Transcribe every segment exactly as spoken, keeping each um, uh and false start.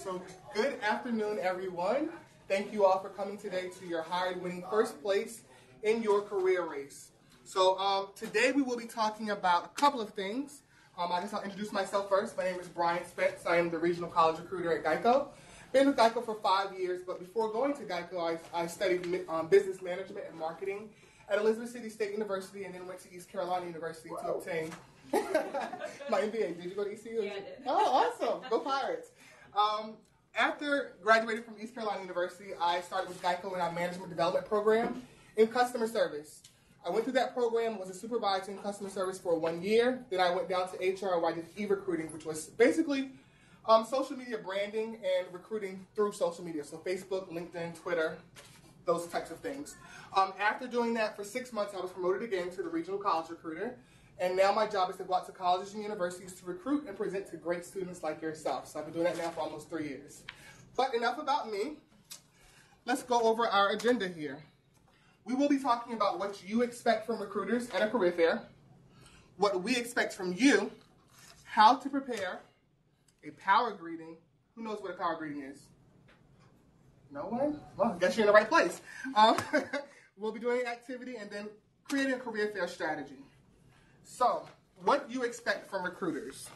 So good afternoon, everyone. Thank you all for coming today to your Hired winning first place in your career race. So um, today we will be talking about a couple of things. Um, I guess I'll introduce myself first. My name is Brian Spence. I am the regional college recruiter at GEICO. Been with GEICO for five years, but before going to GEICO, I, I studied um, business management and marketing at Elizabeth City State University, and then went to East Carolina University Whoa. to obtain my M B A. Did you go to E C U? Yeah, I did. Oh, awesome. Go Pirates. Um, after graduating from East Carolina University, I started with GEICO in our management development program in customer service. I went through that program, was a supervisor in customer service for one year. Then I went down to H R where I did e-recruiting, which was basically um, social media branding and recruiting through social media. So Facebook, LinkedIn, Twitter, those types of things. Um, after doing that for six months, I was promoted again to the regional college recruiter. And now my job is to go out to colleges and universities to recruit and present to great students like yourself. So I've been doing that now for almost three years. But enough about me. Let's go over our agenda here. We will be talking about what you expect from recruiters at a career fair, what we expect from you, how to prepare, a power greeting. Who knows what a power greeting is? No one? Well, I guess you're in the right place. Um, we'll be doing an activity and then creating a career fair strategy. So, what you expect from recruiters.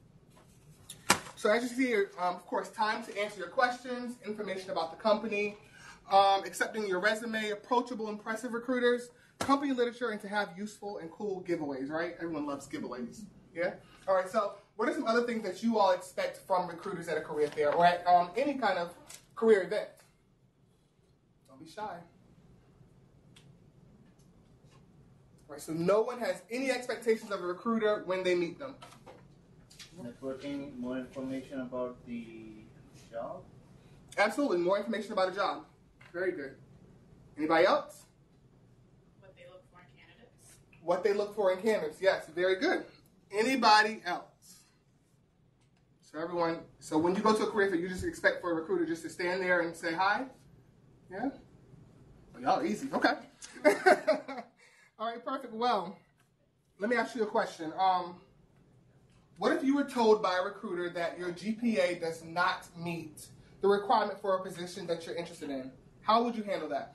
So as you see here, um, of course, time to answer your questions, information about the company, um, accepting your resume, approachable, impressive recruiters, company literature, and to have useful and cool giveaways, right? Everyone loves giveaways, yeah? All right, so what are some other things that you all expect from recruiters at a career fair or at um, any kind of career event? Don't be shy. Right, so no one has any expectations of a recruiter when they meet them. Networking, more information about the job? Absolutely, more information about a job. Very good. Anybody else? What they look for in candidates. What they look for in candidates, yes, very good. Anybody else? So everyone, so when you go to a career fair, you just expect for a recruiter just to stand there and say hi? Yeah? Well, y'all are easy, okay. All right, perfect. Well, let me ask you a question. Um, what if you were told by a recruiter that your G P A does not meet the requirement for a position that you're interested in? How would you handle that?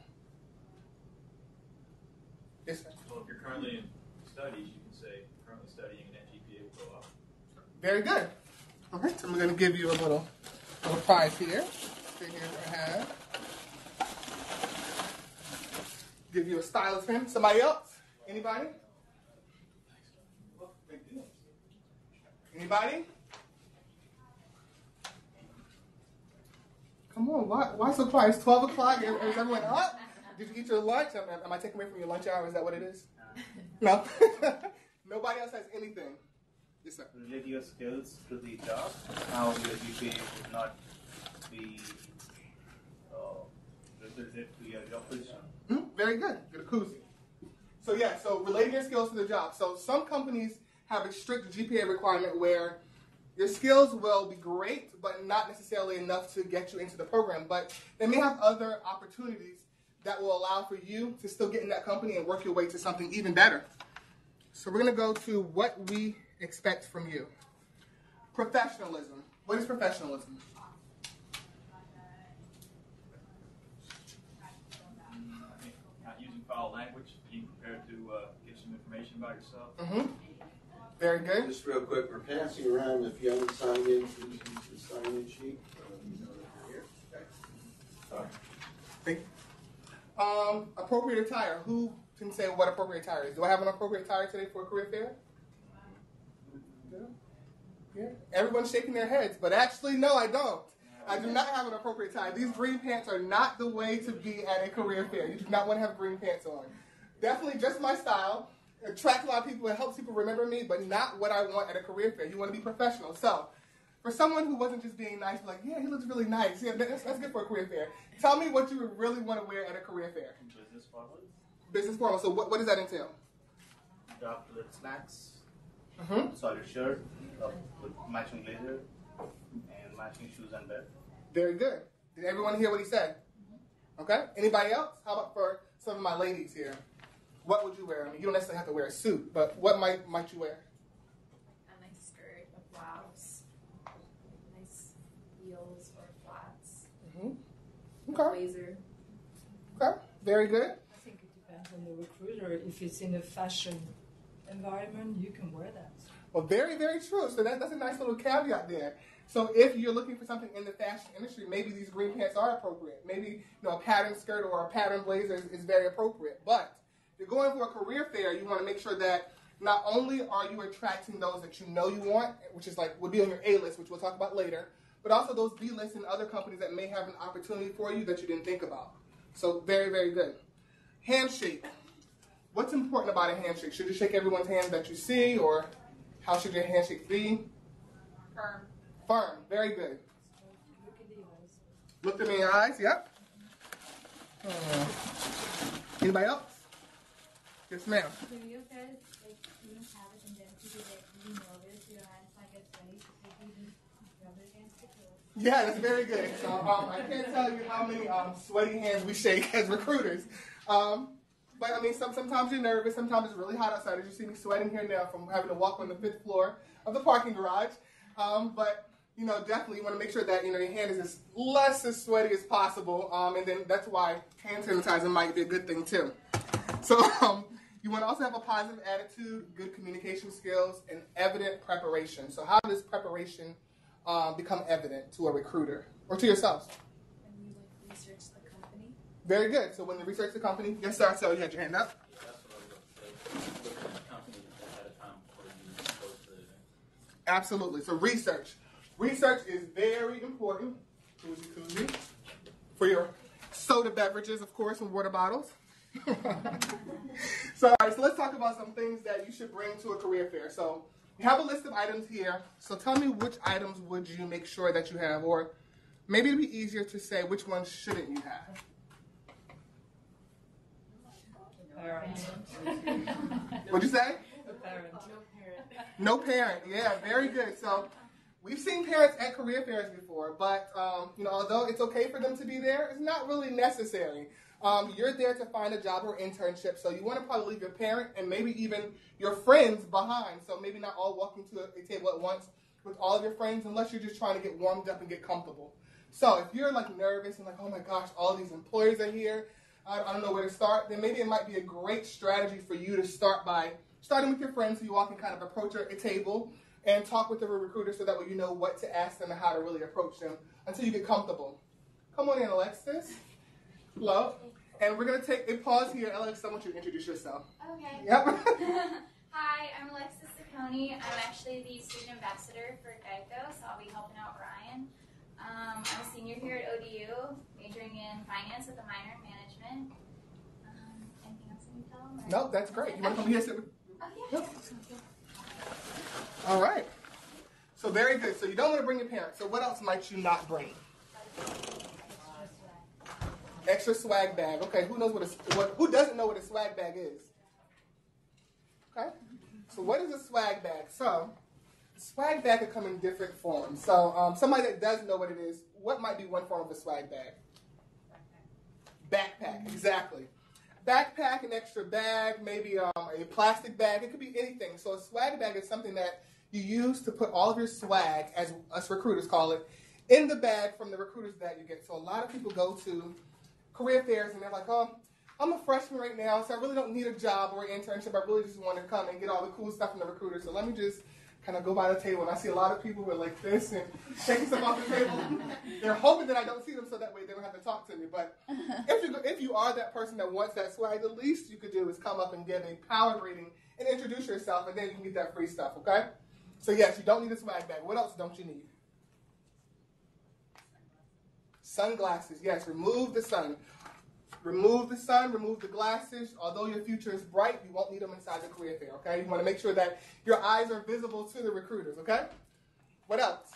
Yes, sir. Well, if you're currently in studies, you can say currently studying and that G P A will go up. Very good. All right, so I'm going to give you a little, little prize here. So here I have. Give you a stylus pen. Somebody else? Anybody? Anybody? Come on, why, why so quiet? It's twelve o'clock. Is everyone up? Did you eat your lunch? Am, am I taking away from your lunch hour? Is that what it is? No. Nobody else has anything. Yes, sir. Relate your skills to the job. How your G P A would not be uh, related to your job position. Mm-hmm. Very good. Good a koozie. So yeah, so relating your skills to the job. So some companies have a strict G P A requirement where your skills will be great, but not necessarily enough to get you into the program. But they may have other opportunities that will allow for you to still get in that company and work your way to something even better. So we're going to go to what we expect from you. Professionalism. What is professionalism? Not using foul language, being prepared to uh, give some information about yourself. Mm-hmm. Very good. Just real quick, we're passing around, if you haven't signed in, please use the sign-in sheet. Uh, you know that you're here. Okay. Sorry. Thank you. Um, appropriate attire. Who can say what appropriate attire is? Do I have an appropriate attire today for a career fair? Yeah. Yeah. Everyone's shaking their heads, but actually, no, I don't. I do not have an appropriate attire. These green pants are not the way to be at a career fair. You do not want to have green pants on. Definitely just my style. Attract a lot of people. It helps people remember me, but not what I want at a career fair. You want to be professional. So, for someone who wasn't just being nice, like, yeah, he looks really nice. Yeah, that's, that's good for a career fair. Tell me what you would really want to wear at a career fair. Business formal. Business formal. So, what, what does that entail? Dark colored slacks. Mm-hmm. Solid shirt uh, with matching blazer and matching shoes and belt. Very good. Did everyone hear what he said? Okay. Anybody else? How about for some of my ladies here? What would you wear? I mean, you don't necessarily have to wear a suit, but what might might you wear? A nice skirt, a blouse, nice heels or Okay. blazer. Okay, very good. I think it depends on the recruiter. If it's in a fashion environment, you can wear that. Well, very, very true. So that, that's a nice little caveat there. So if you're looking for something in the fashion industry, maybe these green pants are appropriate. Maybe, you know, a pattern skirt or a pattern blazer is, is very appropriate. But if you're going for a career fair, you want to make sure that not only are you attracting those that you know you want, which is like would be on your A list, which we'll talk about later, but also those B lists and other companies that may have an opportunity for you that you didn't think about. So very, very good. Handshake. What's important about a handshake? Should you shake everyone's hand that you see, or how should your handshake be? Firm. Firm. Very good. Look at the eyes. Look at me in your eyes. Yep. Uh, anybody else? Yes, ma'am. Do you guys like you have a tendency to get really nervous? Your hands might get sweaty. So you rub it against the clothes. Yeah, that's very good. So um, I can't tell you how many um, sweaty hands we shake as recruiters. Um, but I mean, some, sometimes you're nervous. Sometimes it's really hot outside. As you see me sweating here now from having to walk on the fifth floor of the parking garage. Um, but you know, definitely you want to make sure that you know your hand is as less as sweaty as possible. Um, and then that's why hand sanitizer might be a good thing too. So um, you want to also have a positive attitude, good communication skills, and evident preparation. So how does preparation um, become evident to a recruiter or to yourselves? When you like research the company. Very good. So when you research the company, yes, sir. So you had your hand up. That's what I was going to say. Look at the company ahead of time before you go to the event. Absolutely. So research. Research is very important. Koozie, koozie. For your soda beverages, of course, and water bottles. so, all right, so let's talk about some things that you should bring to a career fair. So we have a list of items here. So tell me which items would you make sure that you have, or maybe it'd be easier to say which ones shouldn't you have. Parent. What'd you say? A parent. No parent. Yeah, very good. So we've seen parents at career fairs before, but um, you know, although it's okay for them to be there, it's not really necessary. Um, you're there to find a job or internship, so you want to probably leave your parent and maybe even your friends behind. So maybe not all walking to a, a table at once with all of your friends, unless you're just trying to get warmed up and get comfortable. So if you're like nervous and like, oh my gosh, all these employers are here, I, I don't know where to start, then maybe it might be a great strategy for you to start by starting with your friends, so you all can kind of approach a, a table and talk with the recruiter, so that way you know what to ask them and how to really approach them until you get comfortable. Come on in, Alexis. Hello. And we're going to take a pause here. Alex, I want you to introduce yourself. Okay. Yep. Hi, I'm Alexis Saccone. I'm actually the student ambassador for GEICO, so I'll be helping out Ryan. Um, I'm a senior here at O D U, majoring in finance with a minor in management. Um, anything else I need to tell them? No, that's great. You want to come here and sit with Oh, yeah. Yep. All right. So very good. So you don't want to bring your parents. So what else might you not bring? Extra swag bag. Okay, who knows what a what? Who doesn't know what a swag bag is? Okay. So what is a swag bag? So a swag bag could come in different forms. So um, somebody that does know what it is, what might be one form of a swag bag? Backpack. Exactly. Backpack, an extra bag, maybe um, a plastic bag. It could be anything. So a swag bag is something that you use to put all of your swag, as us recruiters call it, in the bag from the recruiters that you get. So a lot of people go to career fairs and they're like, oh, I'm a freshman right now, so I really don't need a job or an internship. I really just want to come and get all the cool stuff from the recruiter. So let me just kind of go by the table. And I see a lot of people who are like this and shaking stuff off the table. They're hoping that I don't see them so that way they don't have to talk to me. But if you, if you are that person that wants that swag, the least you could do is come up and give a power greeting and introduce yourself, and then you can get that free stuff, okay? So yes, you don't need a swag bag. What else don't you need? Sunglasses. Yes, remove the sun. Remove the sun, remove the glasses. Although your future is bright, you won't need them inside the career fair, okay? You want to make sure that your eyes are visible to the recruiters, okay? What else?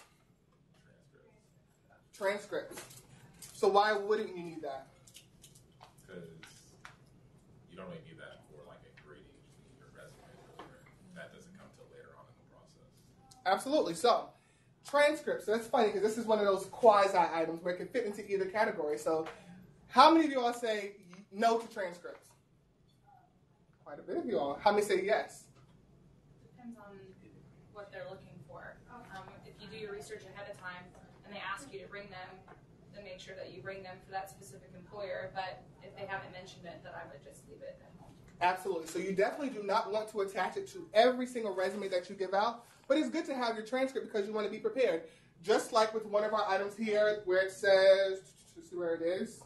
Transcripts. So why wouldn't you need that? Because you don't really need that for like a grading, you just need your resume. That doesn't come till later on in the process. Absolutely. So, transcripts. So that's funny because this is one of those quasi items where it can fit into either category. So, how many of you all say no to transcripts? Quite a bit of you all. How many say yes? Depends on what they're looking for. Um, if you do your research ahead of time and they ask you to bring them, then make sure that you bring them for that specific employer. But if they haven't mentioned it, then I would just leave it at home. Absolutely. So you definitely do not want to attach it to every single resume that you give out, but it's good to have your transcript because you want to be prepared. Just like with one of our items here where it says, let's see where it is,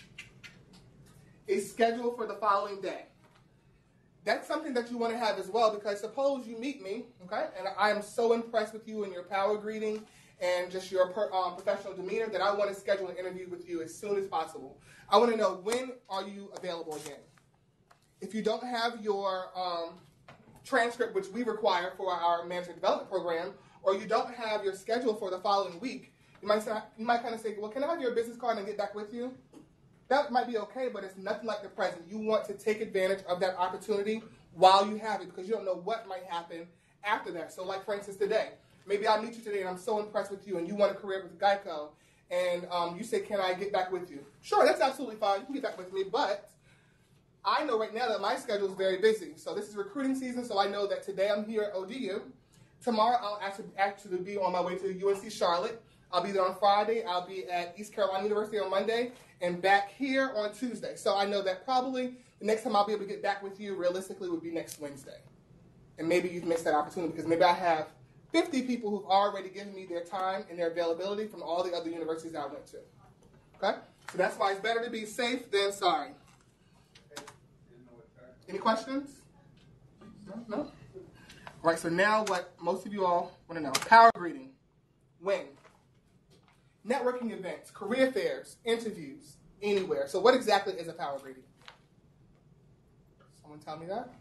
a schedule for the following day. That's something that you want to have as well, because suppose you meet me, okay, and I am so impressed with you and your power greeting and just your per, um, professional demeanor that I want to schedule an interview with you as soon as possible. I want to know, when are you available again? If you don't have your um, transcript, which we require for our management development program, or you don't have your schedule for the following week, you might, say, you might kind of say, well, can I have your business card and get back with you? That might be okay, but it's nothing like the present. You want to take advantage of that opportunity while you have it, because you don't know what might happen after that. So like, for instance, today, maybe I meet you today and I'm so impressed with you and you want a career with GEICO, and um, you say, can I get back with you? Sure, that's absolutely fine. You can get back with me, but I know right now that my schedule is very busy. So this is recruiting season, so I know that today I'm here at O D U. Tomorrow I'll actually, actually be on my way to U N C Charlotte. I'll be there on Friday. I'll be at East Carolina University on Monday and back here on Tuesday. So I know that probably the next time I'll be able to get back with you realistically would be next Wednesday. And maybe you've missed that opportunity because maybe I have fifty people who've already given me their time and their availability from all the other universities I went to. Okay? So that's why it's better to be safe than sorry. Any questions? No? No? All right, so now what most of you all want to know. Power greeting. When? Networking events, career fairs, interviews, anywhere. So what exactly is a power greeting? Someone tell me that?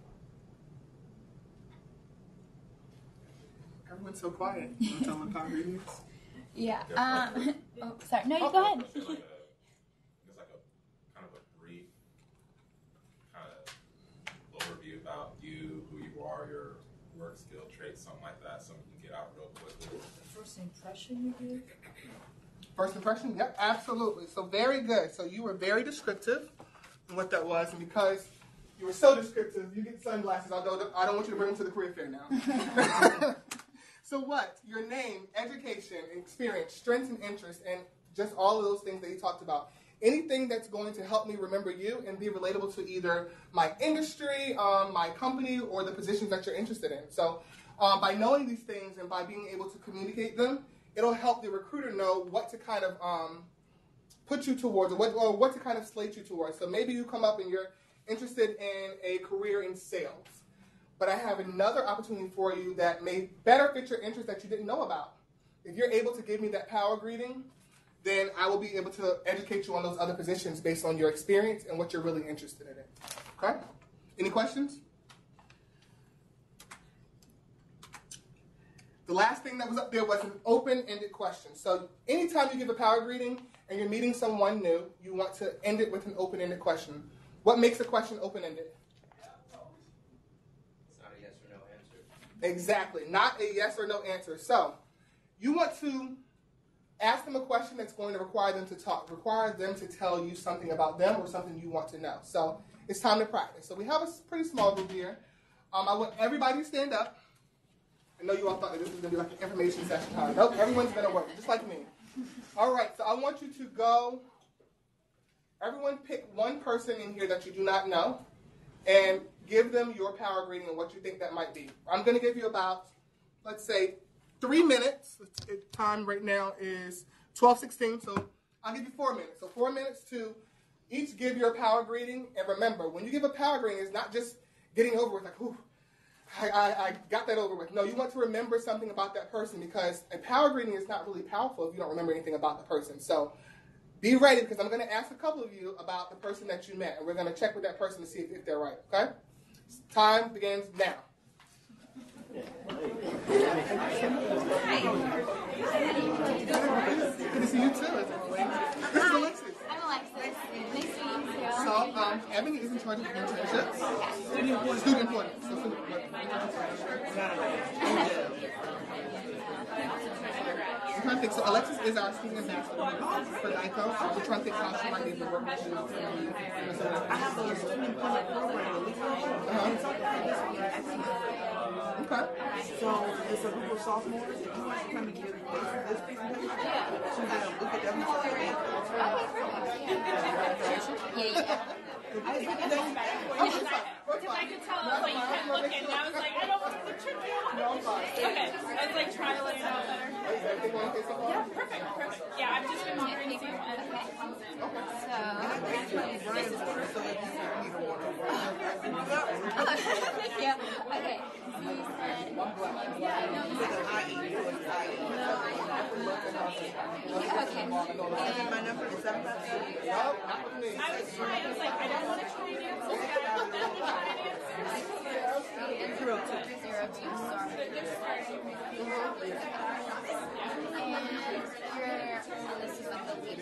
Everyone's so quiet. You want to tell me what power greeting is? Yeah. Um, oh, sorry. No, you Oh. go ahead. It's like a, it's like a kind of a brief kind of overview about you, who you are, your work skill, traits, something like that, so you can get out real quickly. First impression you give? First impression? Yep, absolutely. So very good. So you were very descriptive in what that was, and because you were so descriptive, you get sunglasses, although I don't want you to bring them to the career fair now. So what? Your name, education, experience, strengths and interests, and just all of those things that you talked about. Anything that's going to help me remember you and be relatable to either my industry, um, my company, or the positions that you're interested in. So um, by knowing these things and by being able to communicate them, it'll help the recruiter know what to kind of um, put you towards, or what, or what to kind of slate you towards. So maybe you come up and you're interested in a career in sales, but I have another opportunity for you that may better fit your interest that you didn't know about. If you're able to give me that power greeting, then I will be able to educate you on those other positions based on your experience and what you're really interested in. Okay? Any questions? The last thing that was up there was an open-ended question. So anytime you give a power greeting and you're meeting someone new, you want to end it with an open-ended question. What makes a question open-ended? It's not a yes or no answer. Exactly. Not a yes or no answer. So you want to ask them a question that's going to require them to talk, require them to tell you something about them or something you want to know. So it's time to practice. So we have a pretty small group here. Um, I want everybody to stand up. I know you all thought that this was going to be like an information session. Huh? Nope, everyone's going to work, just like me. All right, so I want you to go, everyone pick one person in here that you do not know and give them your power greeting and what you think that might be. I'm going to give you about, let's say, three minutes. The time right now is twelve sixteen, so I'll give you four minutes. So four minutes to each give your power greeting. And remember, when you give a power greeting, it's not just getting over with, like, ooh, I, I, I got that over with. No, you want to remember something about that person, because a power greeting is not really powerful if you don't remember anything about the person. So be ready, because I'm going to ask a couple of you about the person that you met, and we're going to check with that person to see if, if they're right, okay? Time begins now. Good to see you too. This is Alexis. I'm Alexis. Nice to meet you. So, um, Ebony is in charge of internships. Student employment. Student employment. So, student employment. I'm trying to think. So, Alexis is our student ambassador for GEICO. So we're trying to think how she might be able to work with you. I have a student employment program. Uh-huh. Okay. So it's a group of sophomores. If you want to come and give this, this presentation, to them, look at them. I was like, I don't because I could tell, I was like, you kept looking, and I was like, I don't want to trip you up. Okay, I was like, trying to let it out better. Yeah, perfect, perfect. Yeah, I've just been monitoring you. Okay. So, this is perfect. Thank you. Okay. Yeah, no, okay. My number is seven five two. I was trying, I was like, I don't want to try and answer. I don't want to try and answer. Zero two. Zero two, sorry. And you're, this is like the lead.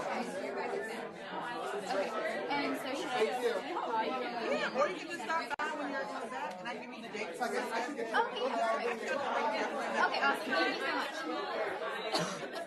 Okay, and so should I just call you? Yeah, or you can just stop by when you're in the back and I give you the date. Okay, yeah, perfect. Okay, awesome. Thank you so much.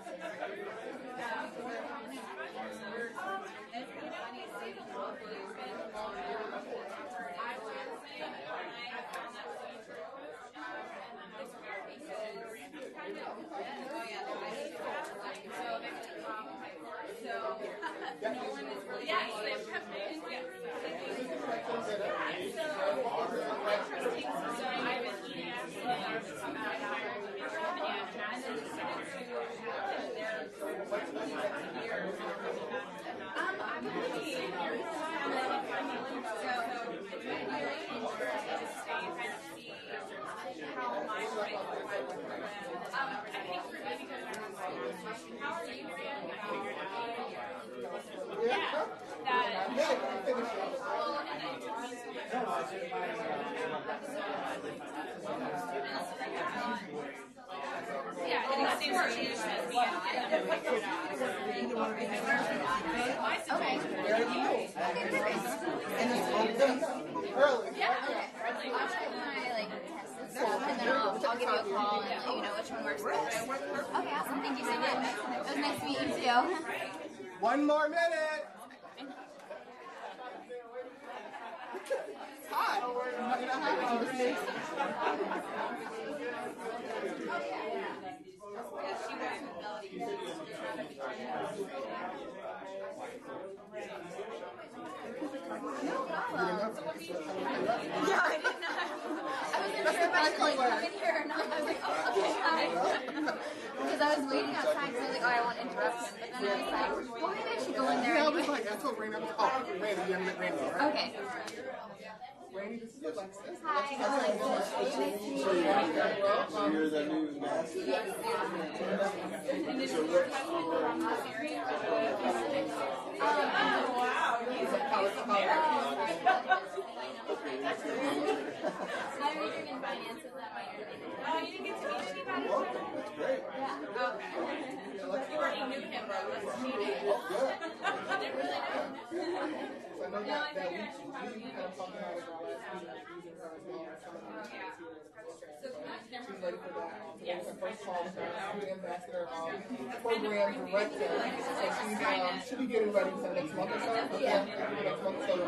One more minute. Hi. Yeah, I didn't know. I wasn't sure if I should like come in here or not. I was like, oh, okay, hi. Because I was waiting outside because I was like, oh, I won't interrupt him. But then I was like, well, maybe I should go in there. Yeah, I was like, I told Randy, I was oh, Randy, you haven't met Randy, right? Okay. Randy, this is Alexis. Hi, Alexis. So you're the new master? Yes. And this is your husband from this area? Oh, wow. He's a I majored in finances at my university. Oh, you didn't get to meet anybody? Oh, that's great. Yeah. Okay. You already knew him, though. Let's meet him. I didn't really know him. So I know that, that we, we kind of talking about it our last meeting, using her as well. She's ready for that. So yes. Her first call with her student ambassador um, program director. So she's um, she'll be getting ready for the next month or so. Yeah. Next month or so.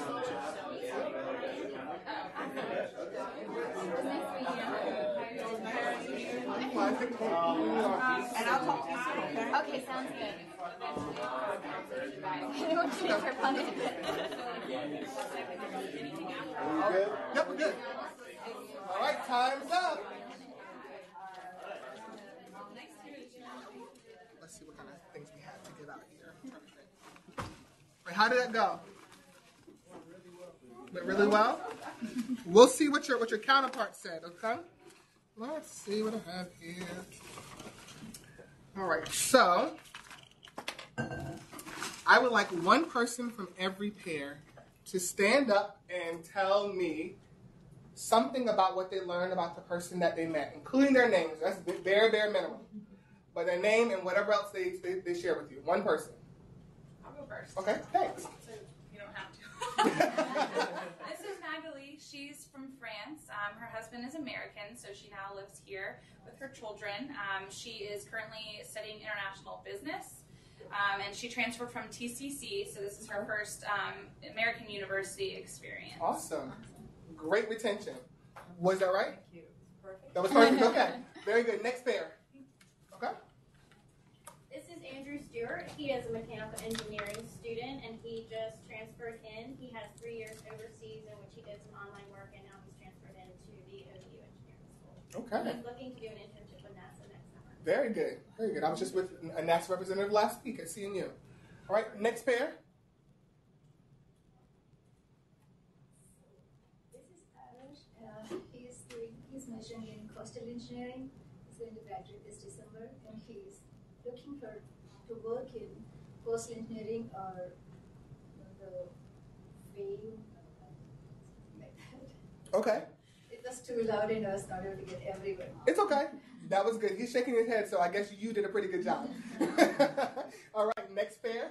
And I'll talk to you soon, okay? Okay, sounds good. I didn't want you to trip on it. Are we good? Yep, we're good. All right, time's up. Let's see what kind of things we have to get out here. Wait, how did that go? Went really well? We'll see what your what your counterpart said, okay? Let's see what I have here. All right, so I would like one person from every pair to stand up and tell me something about what they learned about the person that they met, including their names. That's bare, bare minimum. But their name and whatever else they, they, they share with you. One person. I'll go first. Okay, thanks. So you don't have to. This is Magali. She's from France. Um, her husband is American, so she now lives here with her children. Um, she is currently studying international business. Um, and she transferred from T C C, so this is her first um, American university experience. Awesome. Great retention. Was that right? Thank you. Perfect. That was perfect. Okay. Very good. Next pair. Okay. This is Andrew Stewart. here. He is a mechanical engineering student, and he just transferred in. He has three years overseas in which he did some online work, and now he's transferred into the O D U engineering school. Okay. He's looking to do an internship with NASA next summer. Very good. Very good. I was just with a NASA representative last week at C N U. All right, next pair. This is Arash. Uh, he is doing, he's majoring in coastal engineering. He's going to graduate this December, and he's looking for to work in coastal engineering or you know, the wave, like that. Okay. It was too loud and I was not able to get everyone. It's okay. That was good. He's shaking his head, so I guess you did a pretty good job. All right, next pair.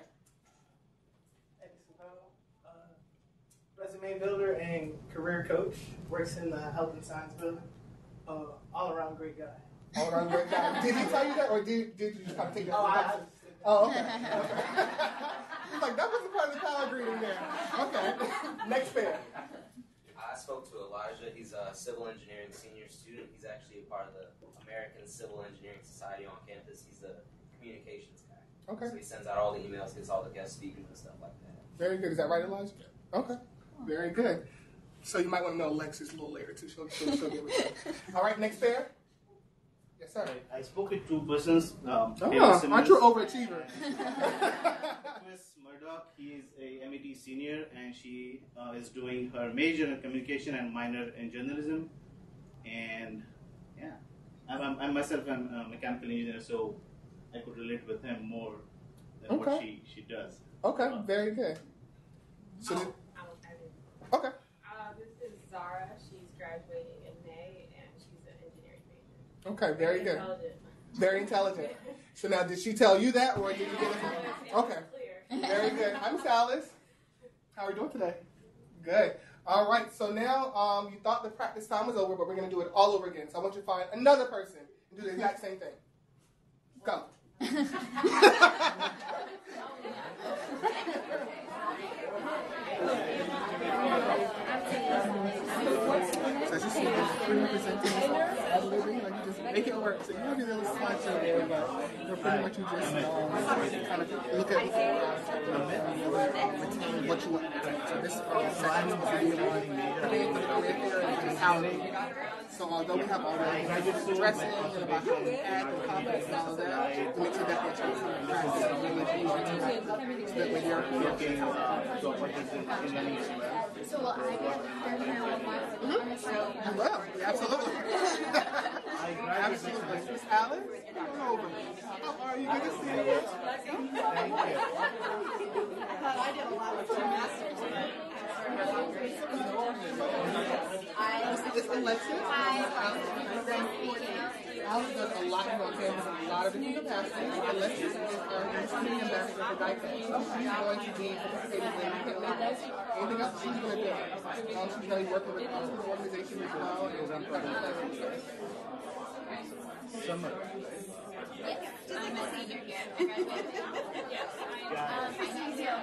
Uh, resume builder and career coach, works in the health and science building. Uh, all around great guy. All around great guy. Did he tell you that, or did, did you just kind of take that? Oh, I, I oh okay. okay. He's like, that wasn't part of the power greeting there. Okay. Next pair. I spoke to Elijah. He's a civil engineering senior student. He's actually a part of the American Civil Engineering Society on campus. He's a communications guy. Okay. So he sends out all the emails, gets all the guest speakers and stuff like that. Very good. Is that right, Elijah? Okay. Very good. So you might want to know Alexis a little later, too. She'll, she'll, she'll get with you. All right, next pair. Yes, sir. I spoke with two persons. Um, oh, aren't you an overachiever? Miss Murdoch, he is a M E T senior, and she uh, is doing her major in communication and minor in journalism. And yeah, I'm, I'm, I myself am a mechanical engineer, so I could relate with him more than okay. what she, she does. Okay, uh, very good. So, oh, did, okay. Uh, this is Zara. She's graduating in May, and she's an engineering major. Okay, very, very good. Intelligent. Very intelligent. So now, did she tell you that, or did you get it? Okay. Very good. Hi, Miss Alice. How are you doing today? Good. All right. So now, um, you thought the practice time was over, but we're going to do it all over again. So I want you to find another person and do the exact same thing. Go. So as you see, we're presenting ad libbing, like you just make it work. So you have your little slideshow there, but we're pretty much you just um, kind of look at what you want. So this slide is video on and how. So although we have all the dressing and about how we act and confidence and all of that, to make sure that they're trying to practice and really so that when you're looking so will I get there now? You will, absolutely. Absolutely. Miss Alice, come over. How are you? Good to see you. Thank you. I thought I did a lot with my master's. I this is Alexis. Alice does a lot of campus in a lot of different capacities. Alexis is our student ambassador for GEICO. She's going to be participating in anything else she's going to do. Um, she's going to be working with the organization as well. Summer. Yes, just like the senior here. Yes. Um, I think so.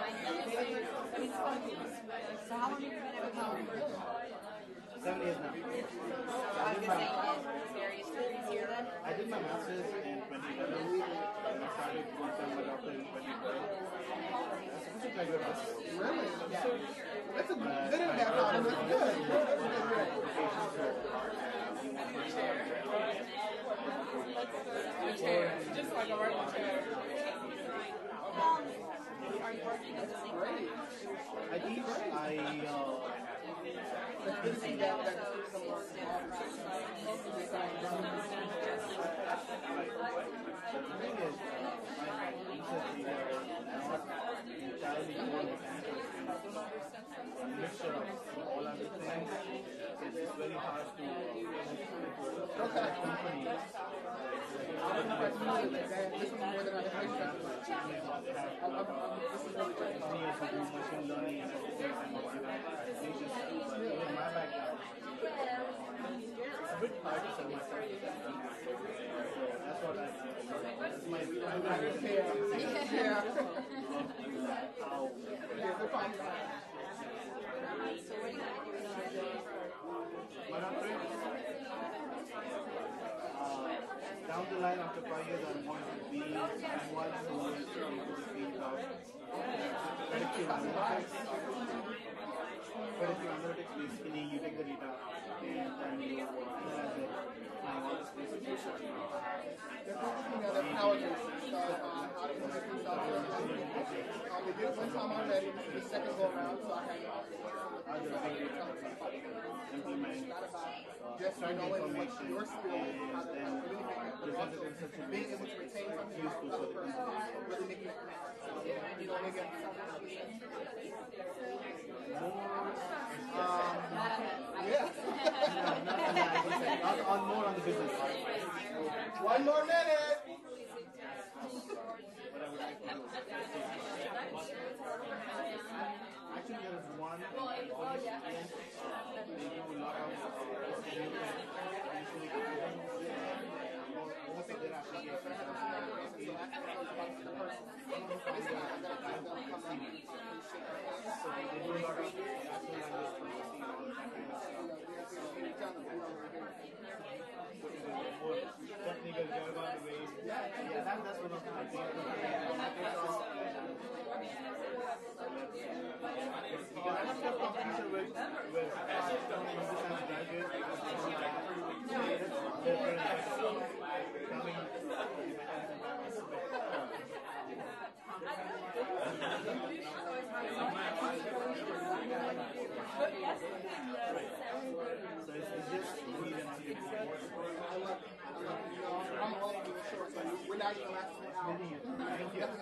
So how long have you been at college? Seven years now. I was going to say, various degrees here then? I did my master's in twenty eleven. I started full-time my doctor in twenty twelve. That's a pretty good master's. Really? That's a good and bad problem. That's good. Chair, just like a regular chair. Um, are you working as a single? I teach. I uh, It's good to see that. That's the thing is, my recently not entirely more mechanical. A mixture of all other things. It's very hard to okay. company. This is more than I expected. This is really great. Companies who do machine learning and all things and all that. But in my background, it's a bit hard to sell myself to that. So that's what I that's my primary reason. Yeah. How Yeah, no problem. But after it, uh, down the line after five years, I want to be someone who is But if you're analytics, basically you take the data and then you analyze it, applying all the spaces you start. You know, they're power-based. So, um, how to implement themselves. Um, they did it one time already. This is the second go around, so I had to implement just knowing what your skills and how to communicate, but also being able to retain something about another person, really making it connect. So, you know, maybe I'm um, yeah. on, on more on the business side. One more minute. Actually, there is one. They do a lot of most of their applications. So they do a lot of technical jargon ways. Yeah, yeah, that, that's one of my things. Because I have to competition with with graduates, so it's, it's just read and see. I'm all of you short, so we're not even last an hour. Thank you.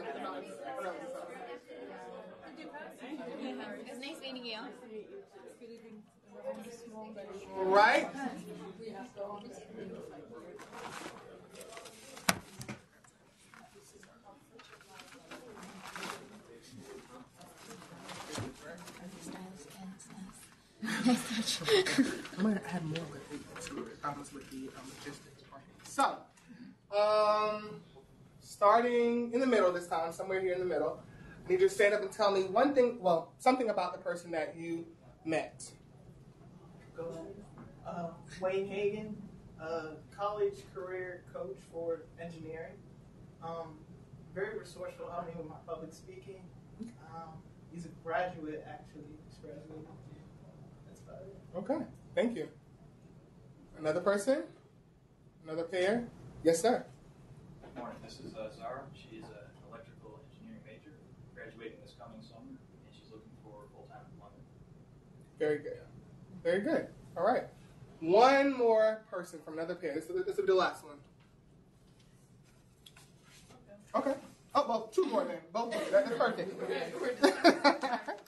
It's nice meeting you. Right? I'm going to add more with the, to it, um, with the um, logistics part. So, um, starting in the middle this time, somewhere here in the middle, I need you to stand up and tell me one thing, well, something about the person that you met. Go ahead. Uh, Wayne Hagan, uh, college career coach for engineering. Um, very resourceful, helped me with my public speaking. Um, he's a graduate, actually. He's graduated. That's about it. Okay, thank you. Another person? Another pair? Yes, sir. Good morning. This is uh, Zara. She is an electrical engineering major, graduating this coming summer, and she's looking for full-time employment. Very good. Very good. All right. One more person from another pair. This, this will be the last one. Okay. Oh, well, two more then. Both of you. That's perfect.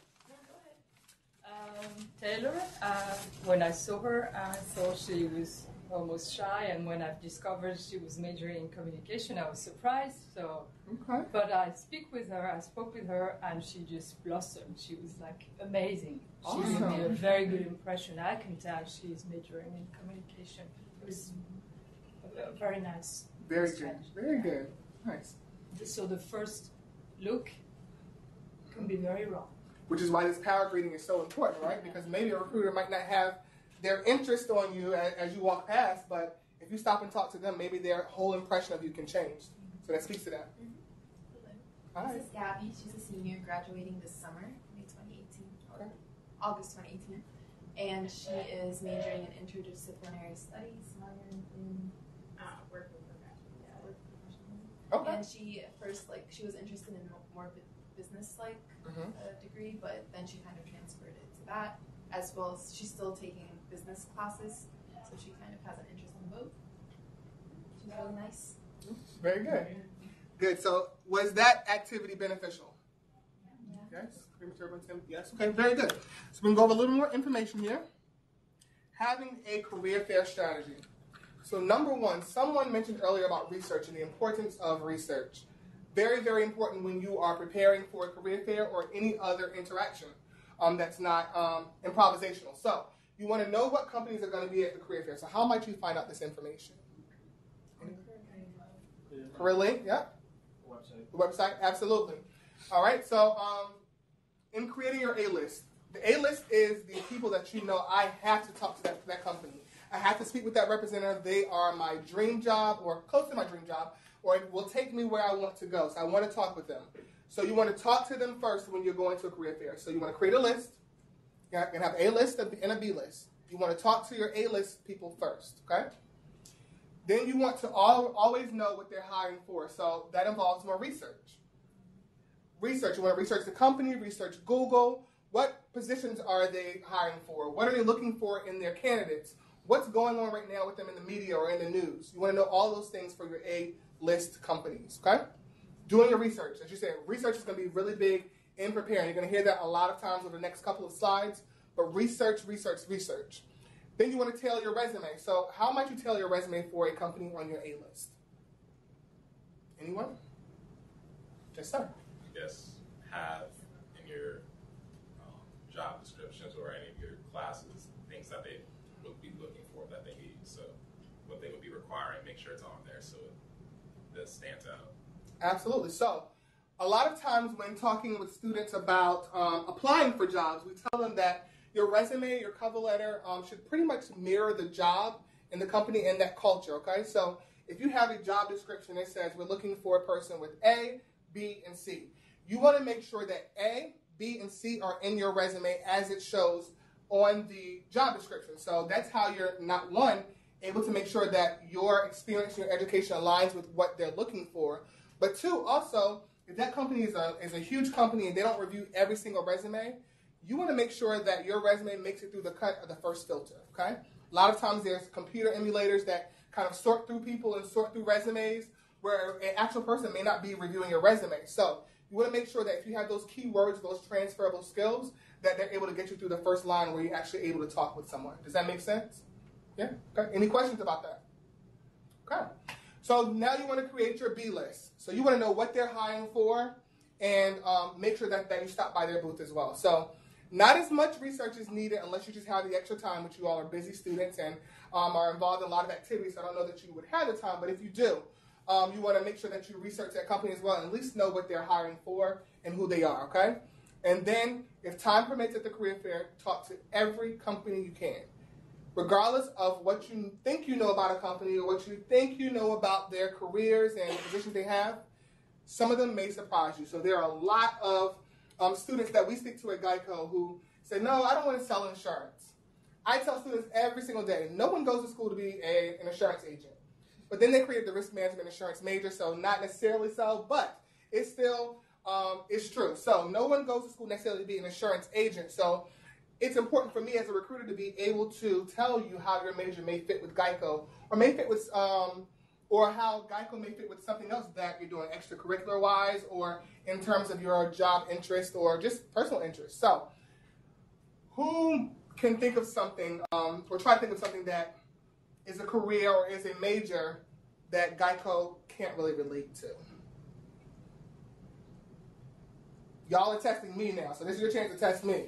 um, Taylor, uh, when I saw her, I thought she was almost shy, and when I've discovered she was majoring in communication, I was surprised. So, okay. But I speak with her, I spoke with her, and she just blossomed. She was like amazing. She Awesome. gave me a very good impression. I can tell she's majoring in communication. It was uh, very nice. Very good. Very good. Nice. So the first look can be very wrong. Which is why this power greeting is so important, right? Because maybe a recruiter might not have their interest on you as, as you walk past, but if you stop and talk to them, maybe their whole impression of you can change. So that speaks to that. Mm-hmm. Hi. This is Gabby. She's a senior graduating this summer, May twenty eighteen, okay. August twenty eighteen. And she is majoring in interdisciplinary studies, minor in uh, work professionalism. Okay. And she at first, like, she was interested in more business-like mm-hmm. uh, degree, but then she kind of transferred it to that, as well as she's still taking business classes, so she kind of has an interest in both. She's really nice. Very good. Good. So was that activity beneficial? Yeah. Yes. Yes. Okay. Very good. So we can go over a little more information here. Having a career fair strategy. So number one, someone mentioned earlier about research and the importance of research. Very, very important when you are preparing for a career fair or any other interaction um, that's not um, improvisational. So you want to know what companies are going to be at the career fair. So how might you find out this information? Career link, yeah. The website. The website, absolutely. All right, so um, in creating your A-list, the A-list is the people that you know I have to talk to that, that company. I have to speak with that representative. They are my dream job or close to my dream job, or it will take me where I want to go. So I want to talk with them. So you want to talk to them first when you're going to a career fair. So you want to create a list. You're going to have a list and a B list. You want to talk to your A-list people first, okay? Then you want to all, always know what they're hiring for. So that involves more research. Research. You want to research the company, research Google. What positions are they hiring for? What are they looking for in their candidates? What's going on right now with them in the media or in the news? You want to know all those things for your A-list companies, okay? Doing your research. As you said, research is going to be really big in preparing. You're going to hear that a lot of times over the next couple of slides, but research, research, research. Then you want to tailor your resume. So how might you tailor your resume for a company on your A-list? Anyone? Yes, sir. I guess have in your um, job descriptions or any of your classes things that they would be looking for that they need. So what they would be requiring, make sure it's on there so it, it stands out. Absolutely. So a lot of times when talking with students about um, applying for jobs, we tell them that your resume, your cover letter um, should pretty much mirror the job and the company and that culture, okay? So if you have a job description that says we're looking for a person with A, B, and C, you want to make sure that A, B, and C are in your resume as it shows on the job description. So that's how you're, not one, able to make sure that your experience and your education aligns with what they're looking for, but two, also, if that company is a, is a huge company and they don't review every single resume, you want to make sure that your resume makes it through the cut of the first filter, okay? A lot of times there's computer emulators that kind of sort through people and sort through resumes where an actual person may not be reviewing your resume. So you want to make sure that if you have those keywords, those transferable skills, that they're able to get you through the first line where you're actually able to talk with someone. Does that make sense? Yeah? Okay. Any questions about that? Okay. So now you want to create your B list. So you want to know what they're hiring for and um, make sure that, that you stop by their booth as well. So not as much research is needed unless you just have the extra time, which you all are busy students and um, are involved in a lot of activities. So I don't know that you would have the time, but if you do, um, you want to make sure that you research that company as well and at least know what they're hiring for and who they are, okay? And then, if time permits at the career fair, talk to every company you can. Regardless of what you think you know about a company or what you think you know about their careers and the positions they have, some of them may surprise you. So there are a lot of um, students that we speak to at GEICO who say, no, I don't want to sell insurance. I tell students every single day, no one goes to school to be a, an insurance agent. But then they created the risk management insurance major, so not necessarily so, but it's still, um, it's true. So no one goes to school necessarily to be an insurance agent. So it's important for me as a recruiter to be able to tell you how your major may fit with GEICO, or may fit with, um, or how GEICO may fit with something else that you're doing extracurricular-wise, or in terms of your job interest, or just personal interest. So, who can think of something, um, or try to think of something that is a career or is a major that GEICO can't really relate to? Y'all are testing me now, so this is your chance to test me.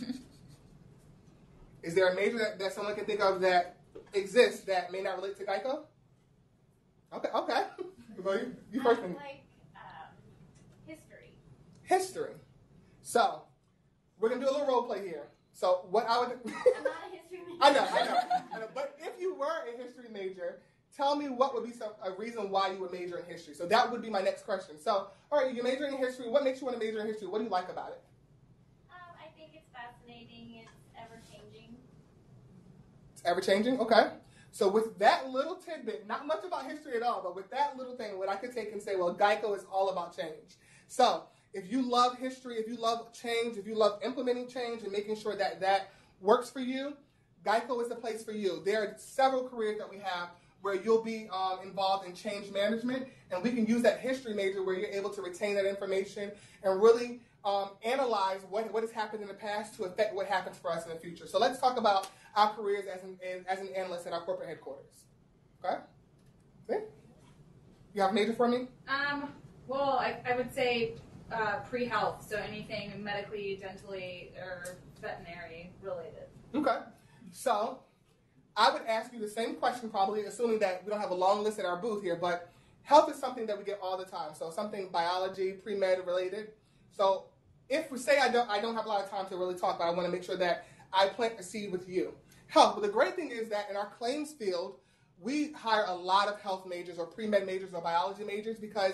Is there a major that, that someone can think of that exists that may not relate to GEICO? Okay, okay. Well, you, you first. Um, like um, history. History. So, we're going to do a little role play here. So, what I would... I'm not a history major. I know, I know, I know. But if you were a history major, tell me what would be some, a reason why you would major in history. So that would be my next question. So, all right, you're majoring in history. What makes you want to major in history? What do you like about it? Um, I think it's fascinating. It's ever-changing. It's ever-changing? Okay. So with that little tidbit, not much about history at all, but with that little thing, what I could take and say, well, GEICO is all about change. So if you love history, if you love change, if you love implementing change and making sure that that works for you, GEICO is the place for you. There are several careers that we have where you'll be um, involved in change management, and we can use that history major where you're able to retain that information and really um, analyze what, what has happened in the past to affect what happens for us in the future. So let's talk about our careers as an, as an analyst at our corporate headquarters. Okay? See? You have a major for me? Um, well, I, I would say uh, pre-health, so anything medically, dentally, or veterinary related. Okay. So I would ask you the same question probably, assuming that we don't have a long list at our booth here, but health is something that we get all the time. So something biology, pre-med related. So if we say I don't, I don't have a lot of time to really talk, but I want to make sure that I plant a seed with you. Health. Well, the great thing is that in our claims field, we hire a lot of health majors or pre-med majors or biology majors because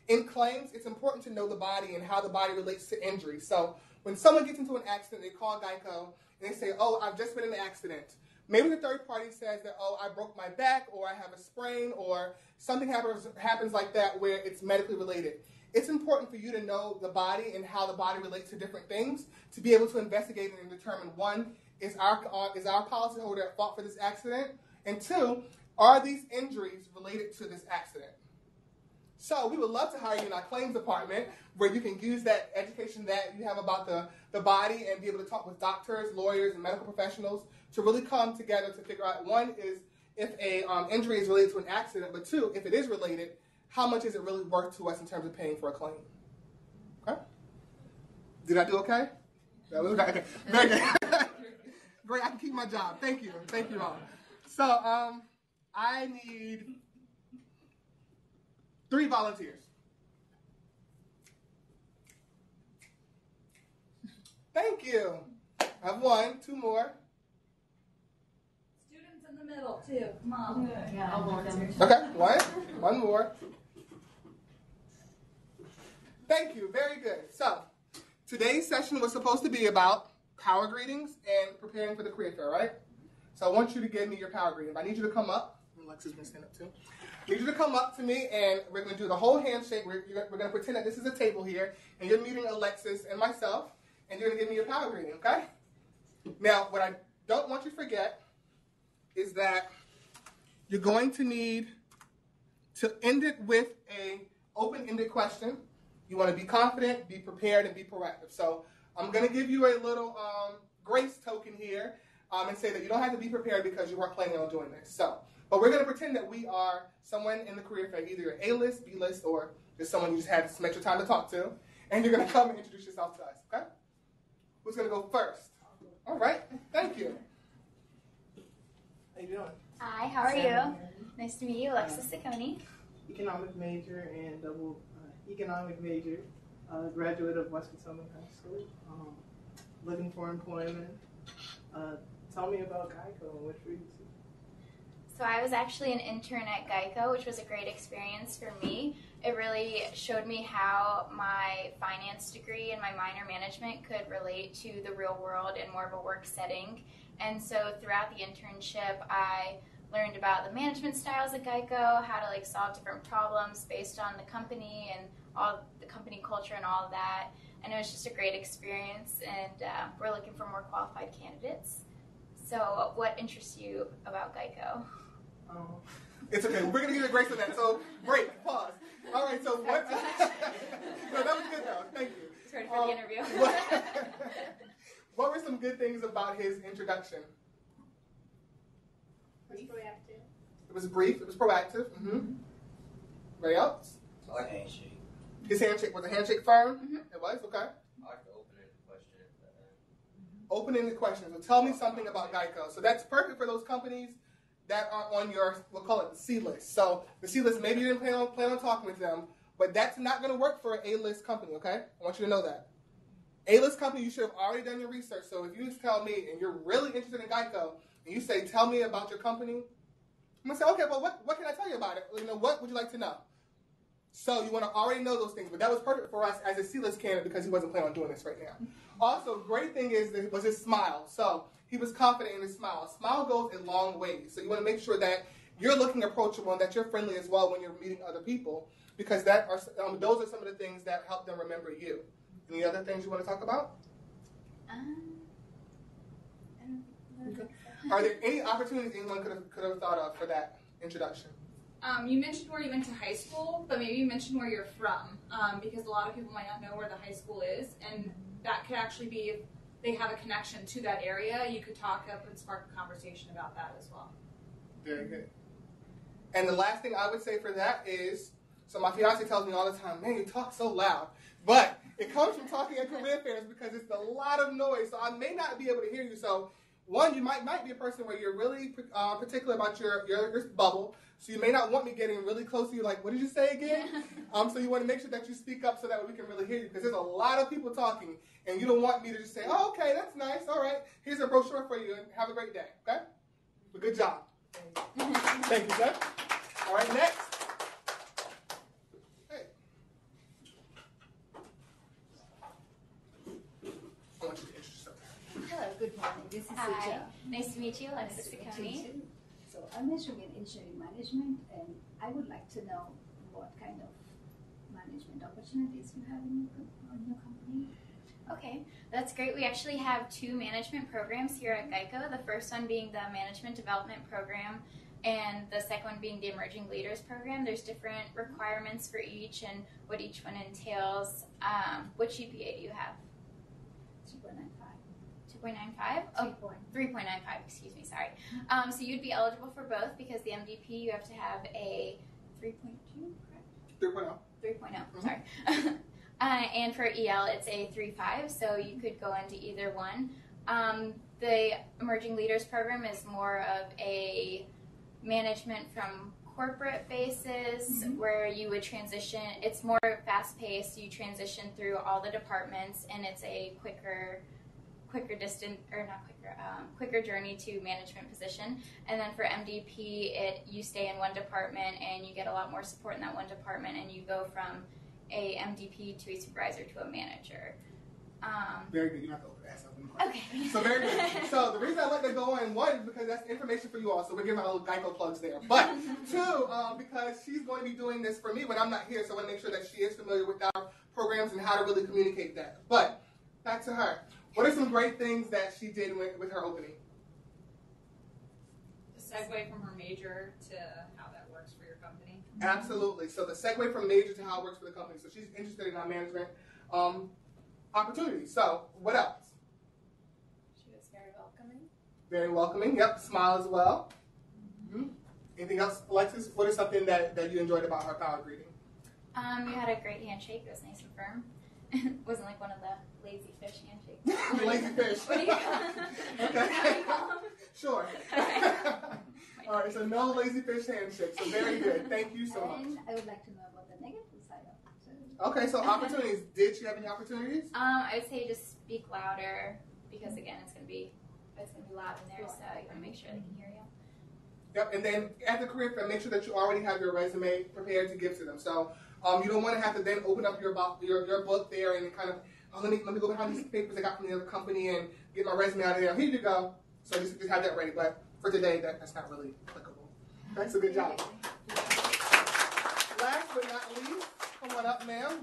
in claims, it's important to know the body and how the body relates to injury. So when someone gets into an accident, they call GEICO and they say, oh, I've just been in an accident. Maybe the third party says that, oh, I broke my back, or I have a sprain, or something happens, happens like that where it's medically related. It's important for you to know the body and how the body relates to different things to be able to investigate and determine, one, is our, uh, is our policyholder at fault for this accident? And two, are these injuries related to this accident? So we would love to hire you in our claims department where you can use that education that you have about the, the body and be able to talk with doctors, lawyers, and medical professionals to really come together to figure out, one, is if a um, injury is related to an accident, but two, if it is related, how much is it really worth to us in terms of paying for a claim? Okay? Did I do okay? That was okay. Very good. Great, I can keep my job. Thank you. Thank you all. So um, I need three volunteers. Thank you. I have one, two more. Students in the middle, too. Come on. Yeah, I'll volunteer. Okay, one, one more. Thank you, very good. So, today's session was supposed to be about power greetings and preparing for the career fair, right? So I want you to give me your power greeting. I need you to come up. Alexa's going to stand up too. I need you to come up to me, and we're going to do the whole handshake. We're, we're going to pretend that this is a table here, and you're meeting Alexis and myself, and you're going to give me your power greeting, okay? Now, what I don't want you to forget is that you're going to need to end it with a open-ended question. You want to be confident, be prepared, and be proactive. So I'm going to give you a little um, grace token here um, and say that you don't have to be prepared because you weren't planning on doing this. So, but we're going to pretend that we are someone in the career fair, either an A-list, B-list, or just someone you just had some extra time to talk to, and you're going to come and introduce yourself to us, okay? Who's going to go first? All right, thank you. How you doing? Hi, how are you? Nice to meet you, Alexis Ciccone. Economic major and double uh, economic major, uh, graduate of West Potomac High School, um, looking for employment. Uh, tell me about GEICO and what drew you to. So I was actually an intern at GEICO, which was a great experience for me. It really showed me how my finance degree and my minor management could relate to the real world in more of a work setting. And so throughout the internship, I learned about the management styles at GEICO, how to like solve different problems based on the company and all the company culture and all of that. And it was just a great experience, and uh, we're looking for more qualified candidates. So what interests you about GEICO? Um, It's okay. We're going to give you a grace on that. So, break, pause. All right, so what? No, that was good, though. Thank you. Just ready for um, the interview. what, what were some good things about his introduction? It was proactive. It was brief. It was proactive. Mm-hmm. Anybody else? I like a handshake. His handshake was a handshake firm. Mm-hmm. It was okay. I like the open-ended question at the end. Open-ended questions. So tell me something about GEICO. So that's perfect for those companies that are on your, we'll call it the C list. So the C list, maybe you didn't plan on, plan on talking with them, but that's not going to work for an A-list company, okay? I want you to know that. A-list company, you should have already done your research. So if you just tell me, and you're really interested in GEICO, and you say, tell me about your company, I'm going to say, okay, well, what, what can I tell you about it? You know, what would you like to know? So you want to already know those things, but that was perfect for us as a C-list candidate because he wasn't planning on doing this right now. Also, great thing is that was his smile. So he was confident in his smile. A smile goes a long way. So you want to make sure that you're looking approachable and that you're friendly as well when you're meeting other people, because that are um, those are some of the things that help them remember you. Any other things you want to talk about? Um, I don't, I don't Okay. think so. Are there any opportunities anyone could have, could have thought of for that introduction? Um, you mentioned where you went to high school, but maybe you mentioned where you're from, um, because a lot of people might not know where the high school is, and that could actually be, if they have a connection to that area, you could talk up and spark a conversation about that as well. Very good. And the last thing I would say for that is, so my fiance tells me all the time, man, you talk so loud. But it comes from talking at career fairs because it's a lot of noise, so I may not be able to hear you. So one, you might might be a person where you're really uh, particular about your, your, your bubble, so you may not want me getting really close to you, like, what did you say again? um, so you want to make sure that you speak up so that we can really hear you, because there's a lot of people talking, and you don't want me to just say, oh, okay, that's nice, all right, here's a brochure for you, and have a great day, okay? But good job. Thank you, sir. All right, next. Hey. Good morning. This is Hi. Suja. Nice to meet you, Alexis Nice to Ciccone. meet you. So I'm majoring in engineering management, and I would like to know what kind of management opportunities you have in your, co- in your company. Okay, that's great. We actually have two management programs here at GEICO. The first one being the Management Development Program, and the second one being the Emerging Leaders Program. There's different requirements for each and what each one entails. Um, what G P A do you have? two point nine five. two point nine five? Oh, three point nine five, excuse me, sorry. Um, so you'd be eligible for both because the M D P you have to have a three point two, correct? three point oh. three point oh, sorry. uh, and for E L, it's a three point five, so you could go into either one. Um, the Emerging Leaders Program is more of a management from corporate basis mm-hmm. where you would transition. It's more fast-paced. You transition through all the departments, and it's a quicker quicker distant, or not quicker, um, quicker journey to management position. And then for M D P, it you stay in one department and you get a lot more support in that one department, and you go from a M D P to a supervisor to a manager. Um, very good. You don't have to open that up. Okay. So very good. So the reason I let that go in, one, is because that's information for you all. So we're giving our little GEICO plugs there. But two, um, because she's going to be doing this for me when I'm not here, so I want to make sure that she is familiar with our programs and how to really communicate that. But back to her. What are some great things that she did with, with her opening? The segue from her major to how that works for your company. Absolutely. So the segue from major to how it works for the company. So she's interested in our management um, opportunities. So what else? She was very welcoming. Very welcoming. Yep. Smile as well. Mm-hmm. Anything else, Alexis? What is something that, that you enjoyed about her power greeting? Um, you had a great handshake. It was nice and firm. It wasn't like one of the lazy fish handshakes. Lazy fish. What do you call them? Okay. What do you call them? Sure. All right, so no lazy fish handshake. So very good. Thank you so much. And I would like to know about the negative side of it. Okay, so opportunities. Did she have any opportunities? Um, I would say just speak louder because again, it's gonna be it's gonna be loud in there, so you want to make sure they can hear you. Yep, and then at the career fair, make sure that you already have your resume prepared to give to them. So um, you don't want to have to then open up your your, your book there and kind of, oh, let me let me go behind these papers I got from the other company and get my resume out of there. Here you go. So just, just have that ready. But for today, that, that's not really applicable. Okay, so good job. Last but not least, come on up, ma'am.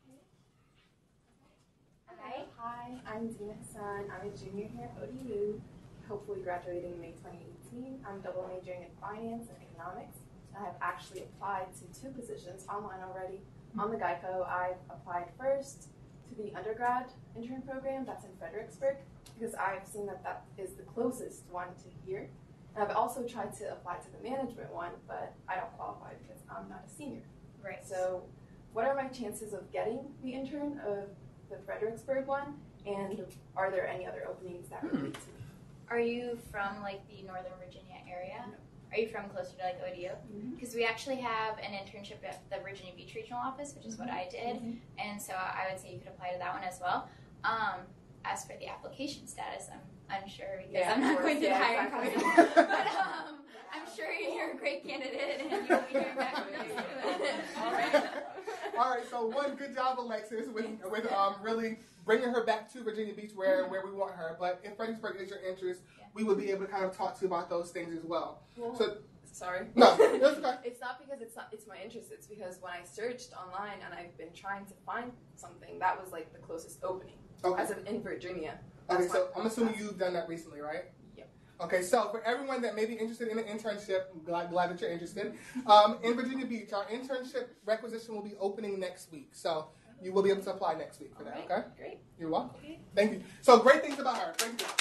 Hi. Hi, I'm Zina Hassan. I'm a junior here at O D U, hopefully graduating in May twenty eighteen. I'm double majoring in finance and economics. I have actually applied to two positions online already. On the GEICO, I've applied first to the undergrad intern program that's in Fredericksburg because I've seen that that is the closest one to here. And I've also tried to apply to the management one, but I don't qualify because I'm not a senior. Right. So what are my chances of getting the intern of the Fredericksburg one, and are there any other openings that relate to me? Are you from like the Northern Virginia area? No. Are you from closer to like O D U? Because mm-hmm. we actually have an internship at the Virginia Beach Regional Office, which is mm-hmm. what I did, mm-hmm. and so I would say you could apply to that one as well. Um, as for the application status, I'm unsure because yeah, I'm not going to yeah, the hiring exactly. process. But um, I'm sure you're a great candidate, and you'll be hearing back from me soon. All right. All right. So one, good job, Alexis, with with um really bringing her back to Virginia Beach, where mm-hmm. where we want her. But if Fredericksburg is your interest, yeah. we would be able to kind of talk to you about those things as well. well so. Sorry. No, that's okay. It's not because it's not it's my interest. It's because when I searched online and I've been trying to find something, that was like the closest opening okay. as of in Virginia. Okay, so I'm assuming you've done that recently, right? Yep. Okay, so for everyone that may be interested in an internship, I'm glad, glad that you're interested. Um, in Virginia Beach, our internship requisition will be opening next week. So you will be able to apply next week for that, right, okay? Great. You're welcome. Okay. Thank you. So great things about her. Thank you.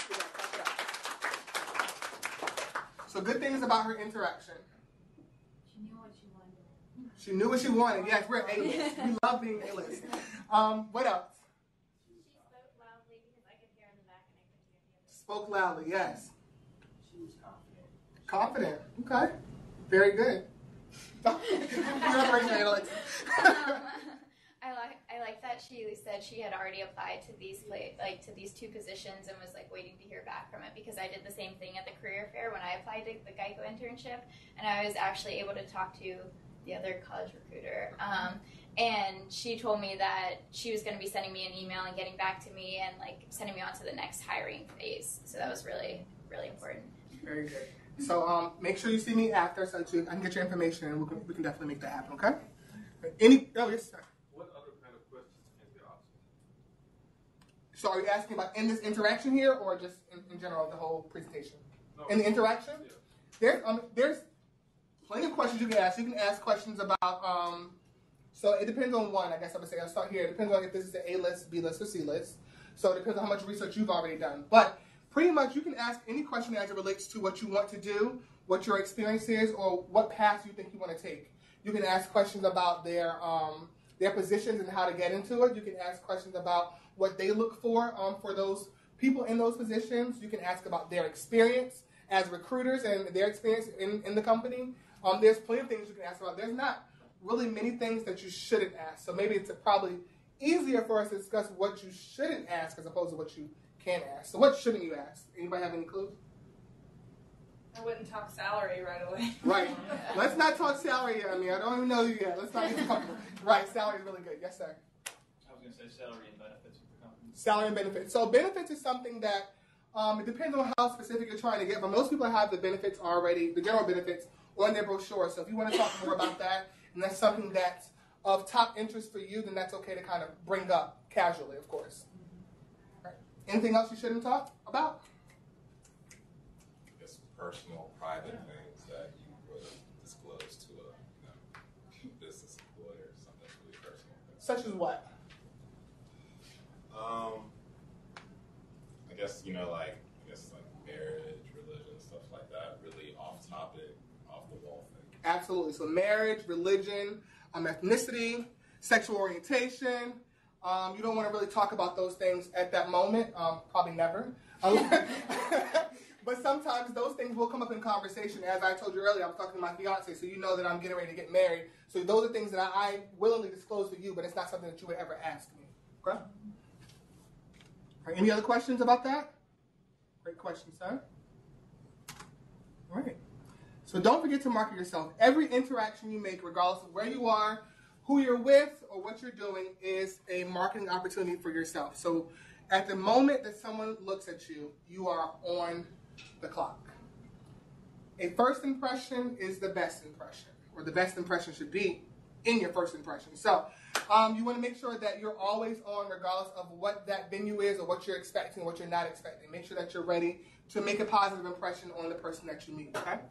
So good things about her interaction. She knew what she wanted. She knew what she wanted. Yes, we're A-list. We love being A-list. Um, what else? She spoke loudly because I could hear in the back and I couldn't hear the other. Spoke loudly, yes. She was confident. Confident. Okay. Very good. You're not raising your hand, Alex. um, I like I like that she said she had already applied to these like to these two positions and was like waiting to hear back from it, because I did the same thing at the career fair when I applied to the GEICO internship, and I was actually able to talk to the other college recruiter. Um, and she told me that she was going to be sending me an email and getting back to me and like sending me on to the next hiring phase. So that was really, really important. Very good. So um, make sure you see me after so that you, I can get your information and we can, we can definitely make that happen, okay? Any, oh, yes, sir. What other kind of questions can be asked? So are you asking about in this interaction here or just in, in general, the whole presentation? No, in the interaction? Yeah. There's, um, there's plenty of questions you can ask. You can ask questions about, um, so it depends on one, I guess I would say. I'll start here. It depends on if this is the A list, B list, or C list. So it depends on how much research you've already done. But pretty much you can ask any question as it relates to what you want to do, what your experience is, or what path you think you want to take. You can ask questions about their um, their positions and how to get into it. You can ask questions about what they look for um, for those people in those positions. You can ask about their experience as recruiters and their experience in, in the company. Um, there's plenty of things you can ask about. There's not really many things that you shouldn't ask. So maybe it's probably easier for us to discuss what you shouldn't ask as opposed to what you can ask. So what shouldn't you ask? Anybody have any clues? I wouldn't talk salary right away. Right. Let's not talk salary yet. I mean, I don't even know you yet. Let's not get too comfortable. Right. Salary is really good. Yes, sir. I was going to say salary and benefits of the company. Salary and benefits. So benefits is something that um, it depends on how specific you're trying to get, but most people have the benefits already, the general benefits, on their brochure. So if you want to talk more about that, and that's something that's of top interest for you, then that's okay to kind of bring up casually, of course. Right. Anything else you shouldn't talk about? I guess personal, private things that you would disclose to a you know, business employer, something really personal. Such as what? Um, I guess, you know, like, I guess like marriage, religion, stuff like that, really off topic, off the wall thing. Absolutely. So marriage, religion, um, ethnicity, sexual orientation. Um, you don't want to really talk about those things at that moment. Um, probably never. Um, but sometimes those things will come up in conversation. As I told you earlier, I was talking to my fiance, so you know that I'm getting ready to get married. So those are things that I, I willingly disclose to you, but it's not something that you would ever ask me. Okay? All right, any other questions about that? Great question, sir. All right. So don't forget to market yourself. Every interaction you make, regardless of where you are, who you're with, or what you're doing, is a marketing opportunity for yourself. So at the moment that someone looks at you, you are on the clock. A first impression is the best impression, or the best impression should be in your first impression. So um, you want to make sure that you're always on, regardless of what that venue is or what you're expecting or what you're not expecting. Make sure that you're ready to make a positive impression on the person that you meet, okay?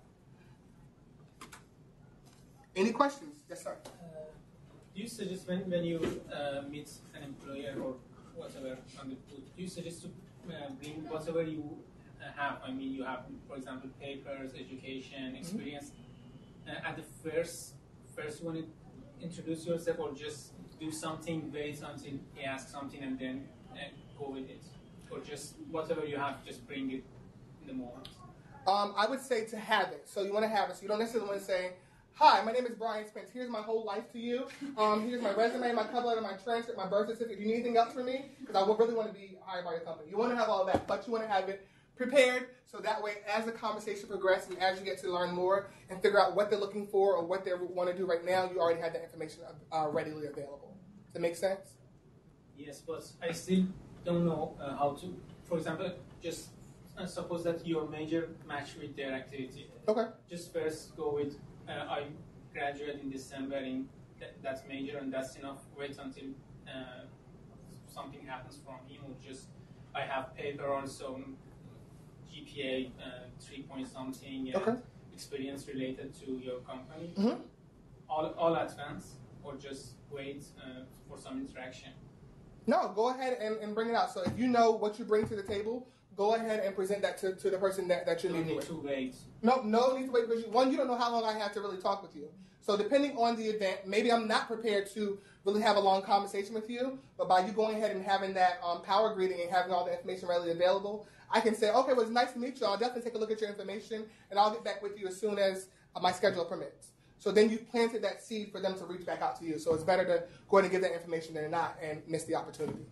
Any questions? Yes, sir. Uh, do you suggest when, when you uh, meet an employer or whatever on the put, do you suggest to uh, bring whatever you uh, have? I mean, you have, for example, papers, education, experience. Mm-hmm. uh, at the first, first you want to introduce yourself, or just do something, wait until he asks something and then uh, go with it? Or just whatever you have, just bring it in the moment? Um, I would say to have it. So you want to have it. So you don't necessarily want to say, hi, my name is Brian Spence. Here's my whole life to you. Um, here's my resume, my cover letter, my transcript, my birth certificate. Do you need anything else from me? Because I really want to be hired by your company. You want to have all that, but you want to have it prepared so that way as the conversation progresses and as you get to learn more and figure out what they're looking for or what they want to do right now, you already have that information uh, readily available. Does that make sense? Yes, but I still don't know uh, how to, for example, just uh, suppose that your major match with their activity. Okay. Just first go with, uh, I graduate in December in th that major and that's enough. Wait until uh, something happens from him, or just I have paper also, G P A uh, three point something, uh, okay. Experience related to your company. Mm-hmm. all, all at once, or just wait uh, for some interaction? No, go ahead and, and bring it out. So if you know what you bring to the table, go ahead and present that to, to the person that, that you're no meeting with. No need to wait. No, no need to wait, because you, one, you don't know how long I have to really talk with you. So depending on the event, maybe I'm not prepared to really have a long conversation with you, but by you going ahead and having that um, power greeting and having all the information readily available, I can say, okay, well, it's nice to meet you. I'll definitely take a look at your information, and I'll get back with you as soon as uh, my schedule permits. So then you've planted that seed for them to reach back out to you. So it's better to go ahead and give that information than not and miss the opportunity.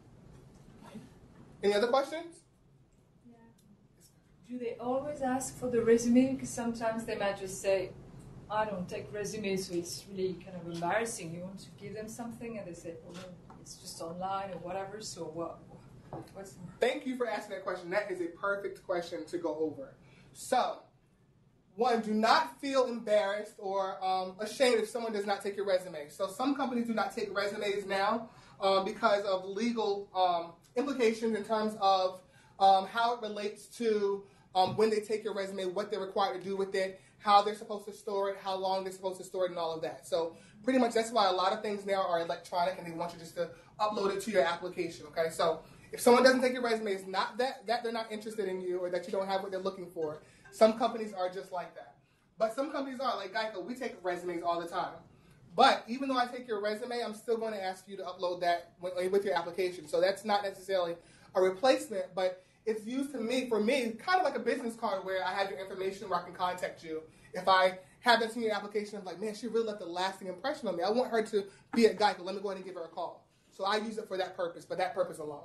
Any other questions? Do they always ask for the resume? Because sometimes they might just say, I don't take resumes, so it's really kind of embarrassing. You want to give them something, and they say, oh, it's just online or whatever. So what? What's Thank you for asking that question. That is a perfect question to go over. So, one, do not feel embarrassed or um, ashamed if someone does not take your resume. So some companies do not take resumes now um, because of legal um, implications in terms of um, how it relates to um, when they take your resume, what they're required to do with it, how they're supposed to store it, how long they're supposed to store it, and all of that. So pretty much that's why a lot of things now are electronic, and they want you just to upload it to your application, okay? So if someone doesn't take your resume, it's not that, that they're not interested in you or that you don't have what they're looking for. Some companies are just like that. But some companies are, like GEICO, we take resumes all the time. But even though I take your resume, I'm still going to ask you to upload that with your application. So that's not necessarily a replacement, but it's used to me, for me, kind of like a business card where I have your information where I can contact you. If I have that in your application, I'm like, man, she really left a lasting impression on me. I want her to be at GEICO. Let me go ahead and give her a call. So I use it for that purpose, for that purpose alone.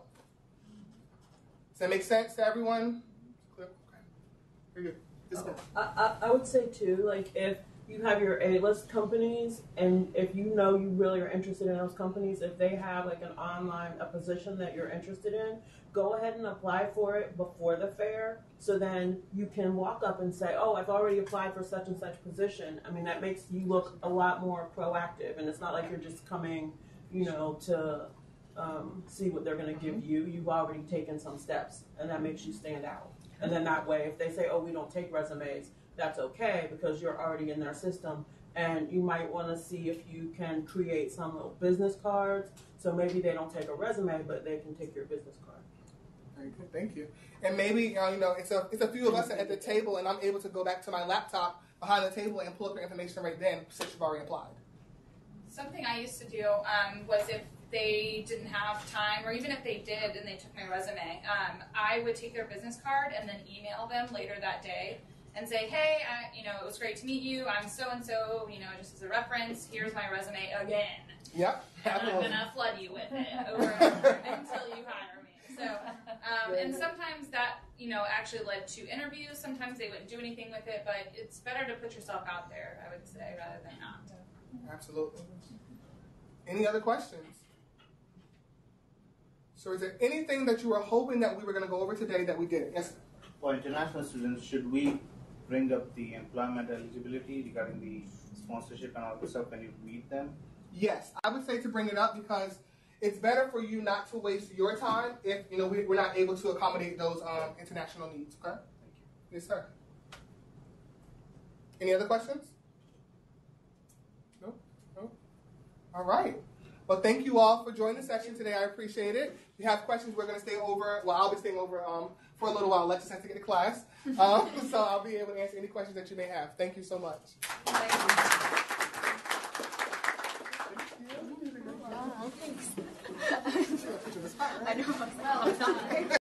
Does that make sense to everyone? Clear? Okay. Very good. This one. I, I, I would say too, like if you have your A-list companies and if you know you really are interested in those companies, if they have like an online, a position that you're interested in, go ahead and apply for it before the fair so then you can walk up and say, oh, I've already applied for such and such position. I mean, that makes you look a lot more proactive and it's not like you're just coming, you know, to um, see what they're going to give you. You've already taken some steps and that makes you stand out. And then that way, if they say, oh, we don't take resumes, that's okay because you're already in their system. And you might want to see if you can create some little business cards. So maybe they don't take a resume, but they can take your business card. Very good, thank you. And maybe, uh, you know, it's a, it's a few of us at the table and I'm able to go back to my laptop behind the table and pull up your information right then since you've already applied. Something I used to do um, was if they didn't have time, or even if they did and they took my resume, um, I would take their business card and then email them later that day and say, hey, I, you know, it was great to meet you. I'm so-and-so, you know, just as a reference, here's my resume again. Yep. And I'm going to flood you with it over and over until you hire me. So, um, and sometimes that, you know, actually led to interviews. Sometimes they wouldn't do anything with it, but it's better to put yourself out there, I would say, rather than not. Absolutely. Any other questions? So is there anything that you were hoping that we were going to go over today that we didn't? Yes? For international students, should we bring up the employment eligibility regarding the sponsorship and all the stuff when you meet them? Yes, I would say to bring it up because it's better for you not to waste your time if, you know, we, we're not able to accommodate those um, international needs, okay? Thank you. Yes, sir. Any other questions? No? No? All right. Well, thank you all for joining the session today. I appreciate it. If you have questions, we're going to stay over. Well, I'll be staying over um, for a little while. Alexis has to get to class. Um, so I'll be able to answer any questions that you may have. Thank you so much. Thank you. Thank you. I know. Well,